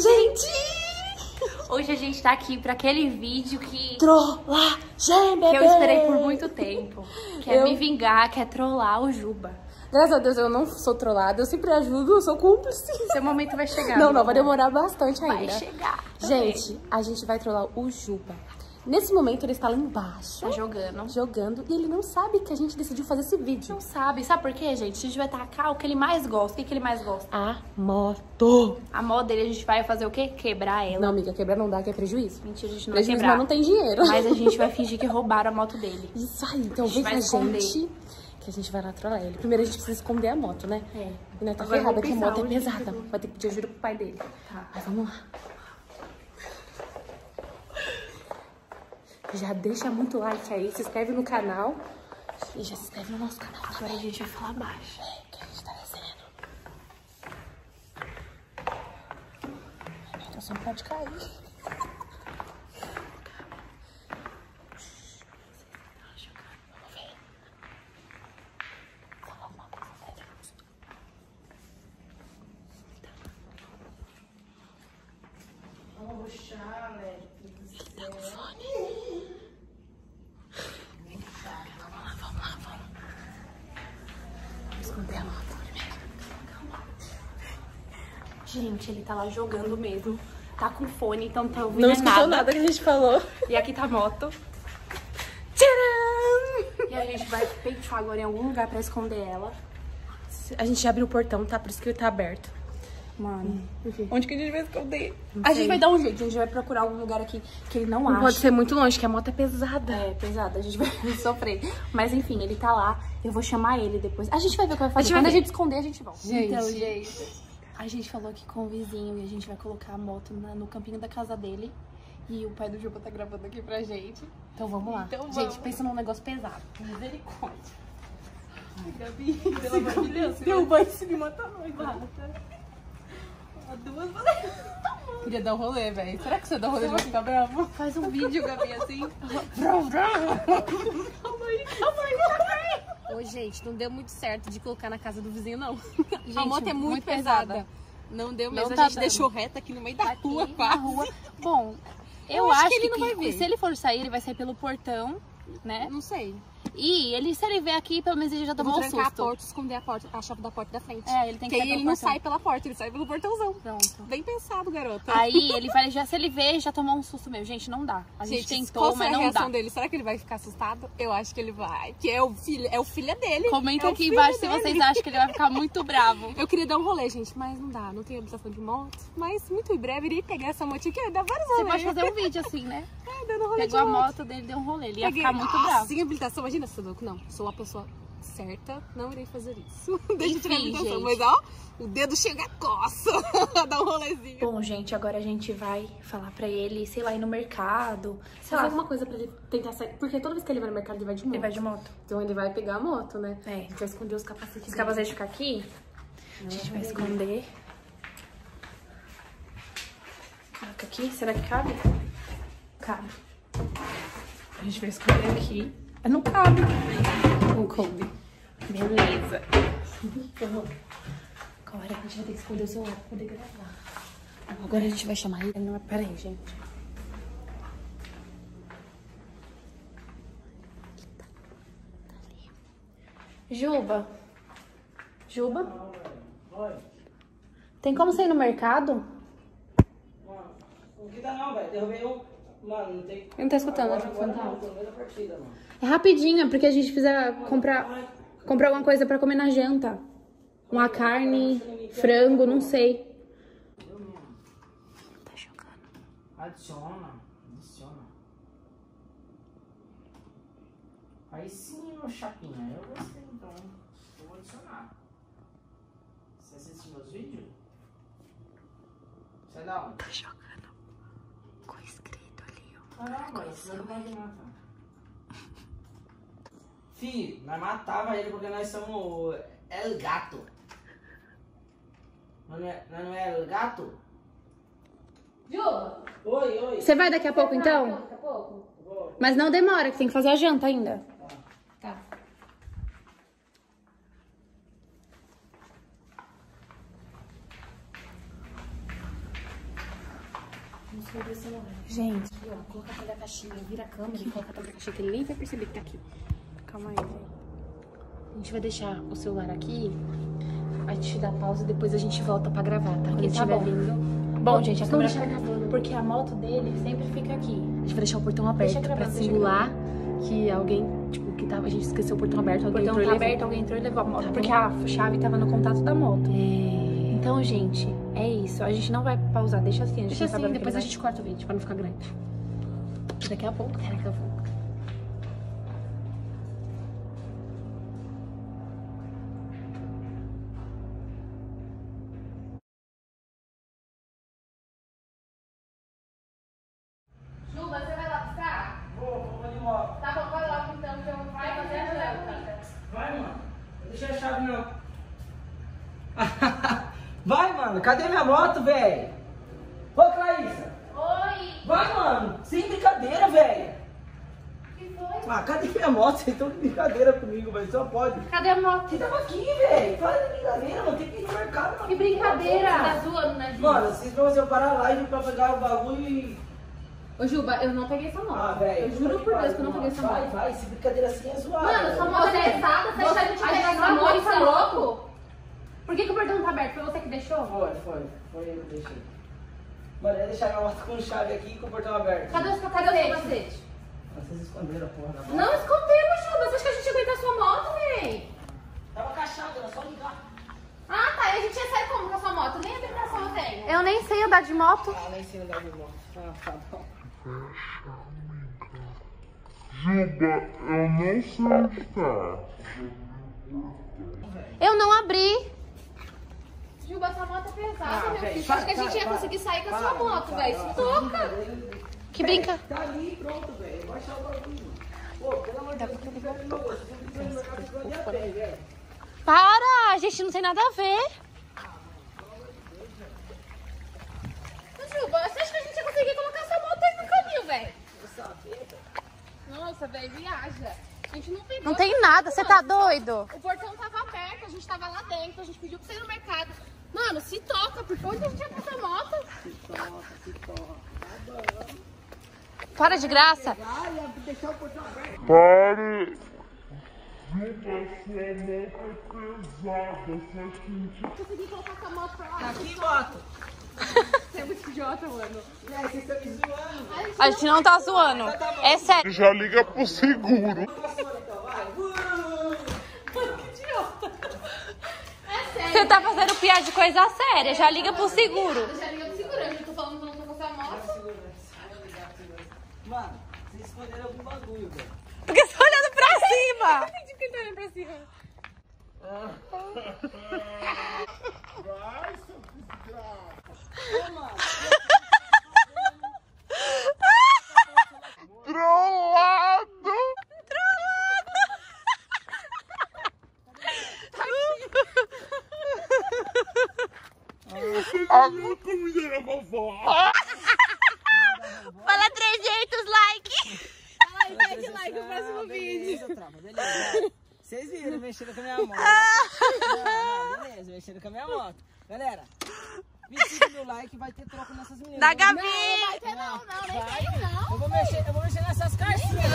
gente! Hoje a gente tá aqui pra aquele vídeo que... Trollagem, bebê! Que eu esperei por muito tempo. Que é me vingar, que é trollar o Juba. Graças a Deus eu não sou trollada, eu sempre ajudo, eu sou cúmplice. Seu momento vai chegar. Não, vai demorar bastante ainda. Vai chegar. Gente, a gente vai trollar o Juba. Nesse momento ele está lá embaixo. Tá jogando. Jogando. E ele não sabe que a gente decidiu fazer esse vídeo. Não sabe. Sabe por quê, gente? A gente vai tacar o que ele mais gosta. O que ele mais gosta? A moto. A moto dele, a gente vai fazer o quê? Quebrar ela. Não, amiga, quebrar não dá, que é prejuízo. Mentira, a gente não prejuízo, vai quebrar. Mas não tem dinheiro. Mas a gente vai fingir que roubaram a moto dele. Isso aí. Então vem com a gente, que a gente vai lá trollar ele. Primeiro a gente precisa esconder a moto, né? É. E nós tá ferrada, que a moto é pesada. Vai ter que pedir ajuda pro pai dele. Tá. Mas vamos lá. Já deixa muito like aí, se inscreve no canal e já se inscreve no nosso canal. Agora a gente vai falar baixo. Que a gente tá descendo. Então só não pode cair. Vamos ruxar, né? Ele tá com fone. Vamos lá. Vamos esconder a moto primeiro. Calma. Gente, ele tá lá jogando mesmo. Tá com fone, então tá ouvindo nada. Não escutou nada que a gente falou. E aqui tá a moto. Tcharam! E a gente vai pensar agora em algum lugar pra esconder ela. A gente abre o portão, tá? Por isso que ele tá aberto. Mano, Onde que a gente vai esconder? a gente vai dar um jeito, a gente vai procurar algum lugar aqui que ele não acha. Não pode ser muito longe, que a moto é pesada. É, pesada, a gente vai sofrer. Mas enfim, ele tá lá, eu vou chamar ele depois. A gente vai ver o que vai fazer. Quando a gente esconder, a gente volta. Então, gente, a gente falou aqui com o vizinho e a gente vai colocar a moto no campinho da casa dele. E o pai do Juba tá gravando aqui pra gente. Então vamos lá. Então, gente, pensa num negócio pesado. Misericórdia. Ai, Gabi, pelo amor de Deus. Derrubar em cima, tá noiva. Duas Queria dar um rolê, velho. Será que você dá um rolê de ficar bravo? Faz um vídeo, Gabi, assim. Ô, gente, não deu muito certo de colocar na casa do vizinho, não. Gente, a moto é muito pesada. Não deu mesmo, Não a tá gente dando. deixou reta aqui no meio da rua, Na quase. rua. Bom, eu acho acho que ele não vai ver. se ele for sair, ele vai sair pelo portão, né? Não sei. E se ele vier aqui, pelo menos ele já tomou um susto. Trancar a porta, esconder a chave da porta da frente. É, ele tem que Porque sair aí pelo ele não portão. sai pela porta, ele sai pelo portãozão. Pronto. Bem pensado, garota. Aí ele vai, se ele ver, já tomou um susto meu. Gente, não dá. A gente tentou, qual mas será a não reação dá. dele? Será que ele vai ficar assustado? Eu acho que ele vai. Que é o filho dele. Comenta É o aqui filho embaixo se dele. vocês acham que ele vai ficar muito bravo. Eu queria dar um rolê, gente, mas não dá. Não tenho habilitação de moto. Mas muito em breve irei pegar essa motinha que dá vários Você rolês. pode fazer um vídeo assim, né? Dando rolê Pegou a de moto dele, deu um rolê. Ele ia Peguei. ficar muito Nossa, bravo. sem habilitação, imagina, Saduco. Não, sou a pessoa certa, não irei fazer isso. Deixa eu tirar a Enfim, habilitação. gente. Mas ó, o dedo chega a coça. Dá um rolezinho. Bom, gente, agora a gente vai falar pra ele, sei lá, ir no mercado. Sei lá, alguma coisa pra ele tentar sair. Porque toda vez que ele vai no mercado, ele vai de moto. ele vai de moto. Então ele vai pegar a moto, né? É. A gente vai esconder os capacetes. Os capacetes ficam aqui, a gente vai esconder. Coloca aqui, será que cabe? Cabe. A gente vai esconder aqui. Não cabe. Não coube. Beleza. Agora a gente vai ter que esconder o celular pra poder gravar. Agora a gente vai chamar ele. Não, pera aí, gente. Juba. Juba? Oi. Tem como você ir no mercado? Mano, não grita não, velho. Derrubei um. Mano, não tem. Ele não tá escutando, Agora, tá agora escutando. não, tô no meio da partida, mano. É rapidinho, é porque a gente precisa comprar alguma coisa pra comer na janta. Uma carne, frango, não sei. Tá jogando. Adiciona. Aí sim, meu chapinha. Eu gostei, então. Eu vou adicionar. Você assiste meus vídeos? Você é da onde? Tá jogando com escrito ali, ó. Caramba, você não pode matar. Fih, nós matava ele porque nós somos El Gato. Nós não é El Gato? Juba, Oi. Você vai daqui a pouco, então? daqui a pouco? Vou. Mas não demora, que tem que fazer a janta ainda. Tá. Gente, aqui, ó, colocar atrás da caixinha, vira a câmera e coloca atrás da caixinha, que ele nem vai perceber que tá aqui. Calma aí, velho. A gente vai deixar o celular aqui, a gente dá pausa e depois a gente volta pra gravar, tá? Quando estiver vindo. Bom, gente, a câmera tá gravando, porque a moto dele sempre fica aqui. A gente vai deixar o portão aberto pra simular que alguém, tipo, a gente esqueceu o portão aberto, alguém entrou e levou. Alguém entrou e levou a moto, porque a chave tava no contato da moto. Então, gente, é isso. A gente não vai pausar, deixa assim. Deixa assim, depois a gente corta o vídeo pra não ficar grande. Daqui a pouco. Ju, você vai lá buscar? Vou de moto. Tá bom, vai logo então, que eu vou fazer a janta. Vai, mano. Não deixa a chave, não. Vai, mano. Cadê minha moto, velho? Ô, Clarissa. Oi! Vai, mano. Sem brincadeira, velho. Que foi? Ah, cadê minha moto? Vocês estão de brincadeira comigo, velho. Só pode. Cadê a moto? Você tava aqui, velho. Para de brincadeira, mano. Tem que ir no mercado. Mano. Que brincadeira! Você tá zoando, né, Ju? Mano, vocês vão fazer eu parar a live pra pegar o bagulho e... Ô, Juba, eu não peguei essa moto. Ah, velho. Eu juro por Deus que eu não peguei essa moto. Vai. Essa brincadeira assim é zoada. Mano, sua moto é pesada, você acha que a gente vai pegar sua moto, você é louco? Por que o portão tá aberto? Foi você que deixou? Foi eu que deixei. Mano, eu ia deixar minha moto com chave aqui e com o portão aberto. Cadê o capacete? Vocês esconderam a porra da moto. Não escondemos, Juba. Você acha que a gente ia aguentar sua moto, véi? Tava caixada, era só ligar. Ah, tá. E a gente ia sair como com a sua moto? Nem habilitação eu tenho. Eu nem sei andar de moto. Ah, nem sei andar de moto. Ah, tá bom. Juba, eu não sei onde está. Eu não abri. Juba, essa moto é pesada, meu véi, filho. para, Acho que a gente ia conseguir sair com a sua moto, velho. Se toca. Que brinca. Tá ali, pronto, velho. Vai achar o bagulho. Pô, pelo amor de Deus, você fica de novo. Você fica de novo, de a pé, velho. Para, a gente não tem nada a ver. Juba, você acha que a gente ia conseguir colocar essa moto aí no caminho, velho? Nossa, velho, viaja. A gente não pegou. Não tem nada, você tá doido? O portão tava aberto, a gente tava lá dentro, a gente pediu pra você ir no mercado. Mano, se toca, porque onde a gente ia com essa moto? Se toca. Tá bom. Para de graça. Vai deixar o portão aberto. Pare! Juba, sua moto é pesada. Você acha que a gente... Consegui colocar essa moto pra lá. Tá aqui, moto. Você é muito idiota, mano. Vocês estão me zoando. A gente não tá zoando. É sério. Já liga pro seguro. Então, vai. Que idiota. É sério. Você tá fazendo piada de coisa séria, já liga pro seguro. Já liga pro seguro, eu tô falando que eu não tô com essa moto. Mano, vocês esconderam algum bagulho, velho. Porque você tá olhando pra cima. Não entendi porque ele tá olhando pra cima. Vai, seu desgraça. Trollado! A minha comida era vovó. Fala 300 likes. Fala aí, pede like no próximo vídeo. Beleza. Vocês viram, mexendo com a minha moto. Não, beleza, mexendo com a minha moto. Galera, 25 mil likes vai ter troco nessas meninas. Da Gabi. Não vai ter não, nem tenho não. Eu vou mexer nessas caixinhas.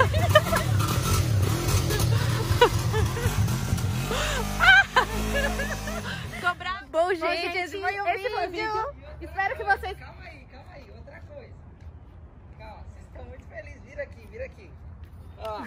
Bom, gente, esse foi o vídeo. Espero que vocês... Calma aí, outra coisa. Calma, vocês estão muito felizes. Vira aqui. Ó.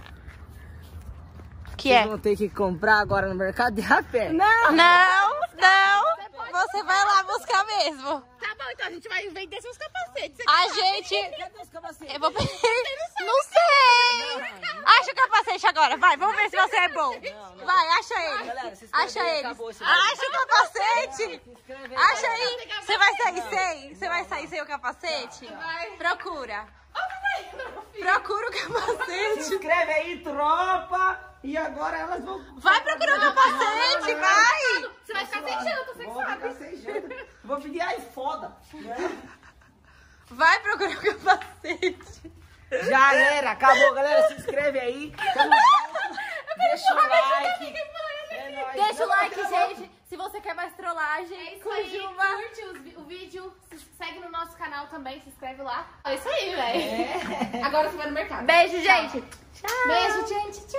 Que Vocês é? vão ter que comprar agora no mercado de a pé. Não. Você vai lá buscar mesmo. Tá bom, então a gente vai vender seus capacetes. A gente... Cadê os capacetes? Eu vou pedir... Não sei. Acha o capacete agora, vai. Vamos ver se você é bom. Vai, acha ele. Galera, se inscreve Acha aí, ele. acabou esse vídeo. Acha o capacete. Se inscreve aí, Acha galera. aí. Você vai sair sem? Você vai sair sem o capacete? Vai. Procura. filho. Procura o Se capacete. inscreve aí, tropa! E agora elas vão... Vai procurar o capacete, vai. Você vai ficar sem janta, você que Vou sabe. ficar sem janta. Vou pedir ai foda. Vai procurar o capacete. Já era, acabou, galera. Se inscreve aí. Tamo junto. Deixa o like. É nóis. Deixa o like, Não, gente. Se você quer mais trollagem, É isso com aí. Juba, curte o vídeo, segue no nosso nosso canal também, se inscreve lá. É isso aí, velho. Agora você vai no mercado. Beijo, gente. Tchau. Beijo, gente.